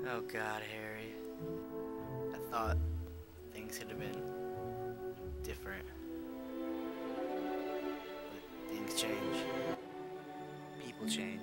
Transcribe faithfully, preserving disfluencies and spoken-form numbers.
Oh God, Harry. I thought things could have been different, but things change. People change.